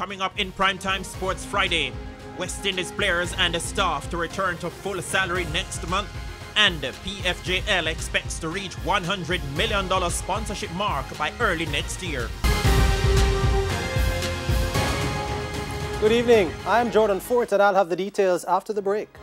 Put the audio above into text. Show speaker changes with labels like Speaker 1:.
Speaker 1: coming up in Primetime Sports Friday. West Indies players and staff to return to full salary next month. And PFJL expects to reach $100 million sponsorship mark by early next year.
Speaker 2: Good evening. I'm Jordan Fort and I'll have the details after the break.